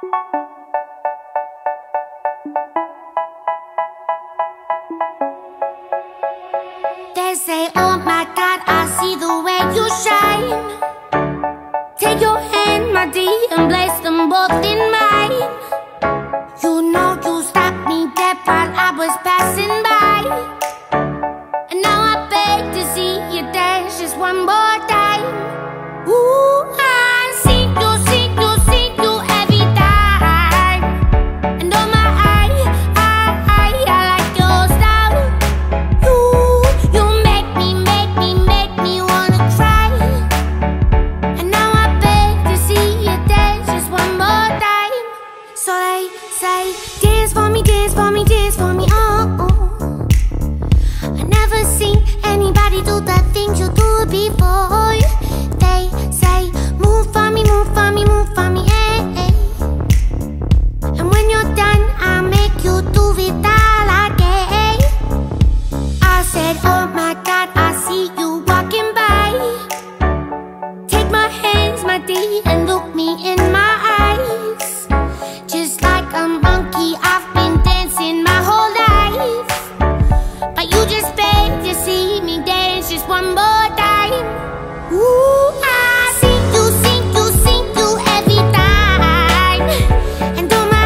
They say, oh my God, I see the way you shine. Take your hand, my dear, and place them both in mine. You know you stopped me dead while I was passing by, and now I beg to see you dance just one more time. Ooh, I see you every time. And oh my, I like your style. You make me wanna cry. And now I beg to see you dance just one more time. So they say, dance for me, dance for me, dance for me, oh. I never seen anybody do the things you do before. They say, move for me, move for me, move for me, eh. And when you're done, I'll make you do it all again. I said, oh my God, I see you walking by. Take my hands, my dear, and look me in my eyes. Just like a monkey, I've been dancing my whole life, but you just beg to see me dance just one more time. Ooh, I see you every time. And oh my,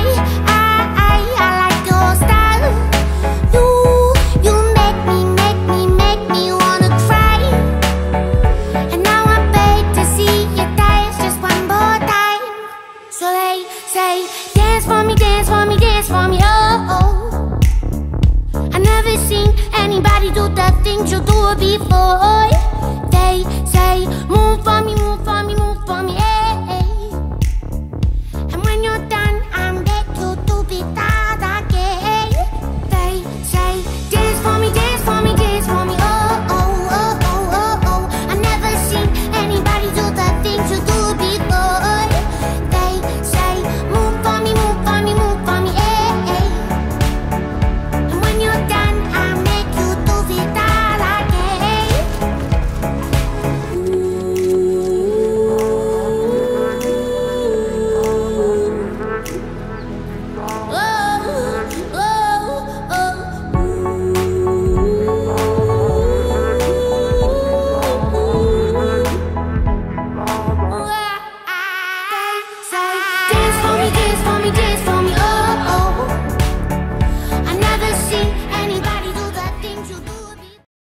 I like your style. You make me wanna cry. And now I beg to see you dance just one more time. So they say, dance for me, dance for me, dance for me, oh. I never seen anybody do the things you do before.